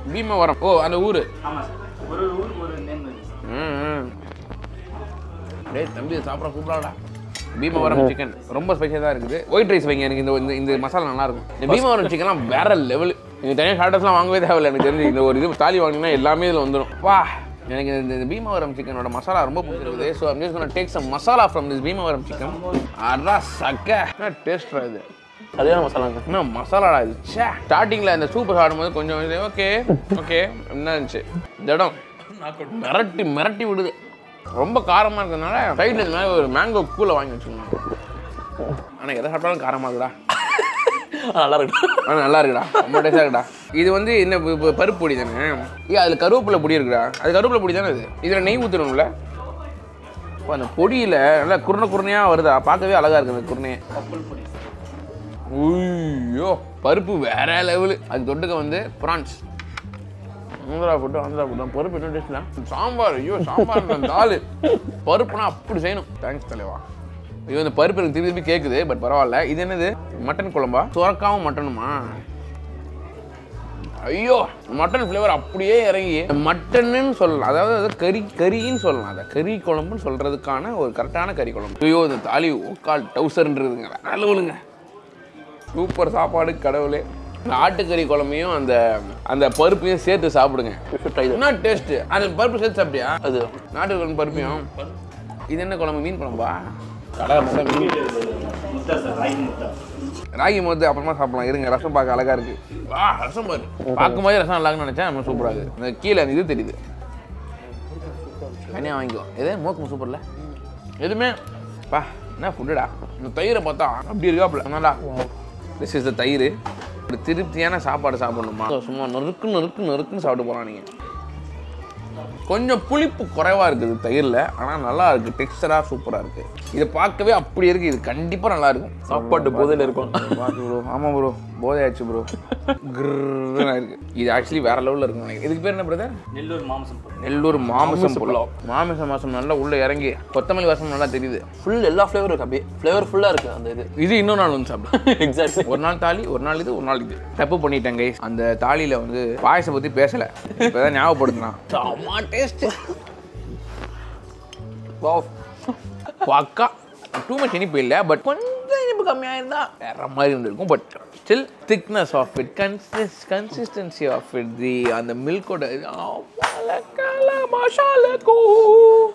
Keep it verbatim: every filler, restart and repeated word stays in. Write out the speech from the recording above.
பீமவரம். ஓ அந்த ஊர். ஆமாம் சார், ஒரு ஊர் ஒரு நேம் இருக்குது. ம் டேய் தம்பி சாப்பிட்ற சூப்பராடா. பீமவரம் சிக்கன் ரொம்ப ஸ்பெஷலாக தான் இருக்குது. ஒயிட் ரைஸ் வைங்க, எனக்கு இந்த இந்த மசாலா நல்லாயிருக்கும். இந்த பீமவரம் சிக்கன்லாம் வேற லெவல். நீங்கள் தனியாக ஷார்ட்டர்ஸ்லாம் வாங்கவே தேவையில்லை எனக்கு தெரிஞ்சு. இந்த ஒரு இது தாலி வாங்கினா எல்லாமே இதில் வந்துடும். வா எனக்கு இந்த பீமவரம் சிக்கனோட மசாலா ரொம்ப பிடிச்சிருக்குது. So I'm just gonna take some masala from this Bhimavaram chicken. அடா சக்க டேஸ்ட்ரா இது. சரியான மசாலாங்க. என்ன மசாலாடா இது. சே ஸ்டார்டிங்கில் இந்த சூப்பு சாப்பிடும்போது கொஞ்சம் ஓகே ஓகே என்ன இருந்துச்சு. இந்த இடம் மிரட்டி மிரட்டி விடுது. ரொம்ப காரமாக இருக்கிறதுனால சைடில் இந்த மாதிரி ஒரு மேங்கோ கூலை வாங்கி வச்சுக்கணும். ஆனால் எதை சாப்பிட்டாலும் காரமாக இருக்குடா. நல்லா இருக்கு. ஆனால் நல்லா இருக்குடா, ரொம்ப டேஸ்டாக இருக்குடா. இது வந்து என்ன பருப்பு பொடி தானே? ஏன் அதில் கருவேப்பிலை பொடி இருக்குடா. அது கருவேப்பிலை பொடி தானே. இது இதில் நெய் ஊற்றணும்ல. அந்த பொடியில் நல்லா குருணை குருணையாக வருதா, பார்க்கவே அழகாக இருக்குது அந்த குருணையை. ஐயோ பருப்பு வேற லெவலு. அது தொட்டுக்க வந்து prawns. Andhra food Andhra food தான். பருப்பு என்ன டேஸ்ட்லாம் சாம்பார். ஐயோ சாம்பார் தால் பருப்புனா அப்படி செய்யணும். தேங்க்ஸ் தலைவா. ஐயோ இந்த பருப்பு எனக்கு திருப்பி திருப்பி கேட்குது, பட் பரவாயில்ல. இது என்னது மட்டன் குழம்பா? சுரக்காவும் மட்டனுமா? ஐயோ மட்டன் ஃப்ளேவர் அப்படியே இறங்கி மட்டன்னு சொல்லலாம். அதாவது கறி கறின்னு சொல்லலாம். அதை கறி குழம்புன்னு சொல்கிறதுக்கான ஒரு கரெக்டான கறி குழம்பு. ஐயோ இந்த தாலி ஓக்கால் டவுசர்ன்றதுங்க நல்லவுளுங்க. சூப்பர் சாப்பாடு கடவுளே. ஆட்டுக்கறி குழம்பையும் அந்த அந்த பருப்பையும் சேர்த்து சாப்பிடுங்க. என்ன டேஸ்ட்டு. அந்த பருப்பு சேர்த்து சாப்பிட்டியா? அது நாட்டுக்கோழி பருப்பையும். இது என்ன குழம்பு? மீன் குழம்பா? ராகி முத்து அப்புறமா சாப்பிடலாம். இருங்க ரசம் பார்க்க அழகா இருக்கு. வா ரசம் பாரு. பார்க்கும்போது ரசம் நல்லான்னு நினைச்சேன். நம்ம சூப்பராக இருக்குது. அந்த கீழே அந்த இது தெரியுது. தனியாக வாங்கிக்கோ. எது மோக்கு சூப்பர்ல எதுவுமே பா என்ன ஃபுட்டுடா. இந்த தயிரை பார்த்தா அப்படி இருக்காப்புல. நல்லா திஸ் இஸ் த தயிர். ஒரு திருப்தியான சாப்பாடு சாப்பிடணுமா? சும்மா நொறுக்கு நொறுக்கு நொறுக்குன்னு சாப்பிட்டு போகலாம். நீங்கள் கொஞ்சம் புளிப்பு குறைவாக இருக்குது தயிரில், ஆனால் நல்லா இருக்குது. டெக்ஸ்டராக சூப்பராக இருக்குது. இதை பார்க்கவே அப்படி இருக்குது. இது கண்டிப்பாக நல்லா இருக்கும். சாப்பாட்டு போதையில் இருக்கும். பார்த்து ப்ரோ. ஆமாம் ப்ரோ போதை ஆச்சு ப்ரோ. கிருன்னு இருக்குது. இது ஆக்சுவலி வேற லெவலில் இருக்கும் நினைக்கிறேன். இதுக்கு பேர் என்ன பிரதர்? நெல்லூர் மாமிசம். நெல்லூர் மாமிசம் புலாவ். மாமிசம் மாசம் நல்லா உள்ளே இறங்கி கொத்தமல்லி வாசம் நல்லா தெரியுது. ஃபுல் எல்லா ஃப்ளேவரும் இருக்குது. அப்படியே ஃப்ளேவர் ஃபுல்லாக இருக்குது அந்த இது. இது இன்னொரு நாள் வந்து சாப்பிடும். எக்ஸாக்ட்லி. ஒரு நாள் தாலி, ஒரு நாள் இது, ஒரு நாள் இது. தப்பு பண்ணிட்டேன் கைஸ். அந்த தாலியில் வந்து பாயசம் பற்றி பேசலை. இப்போ தான் ஞாபகப்படுத்தினான். செம்ம டேஸ்ட்டு. வாவ் பக்கா. டூ மச் இனிப்பு இல்லை, பட் கொஞ்சம் இனிப்பு கம்மியாக இருந்தால் வேற மாதிரி இருந்திருக்கும். But still thickness of it, consis consistency of it, the அந்த மில்கோட மசாலா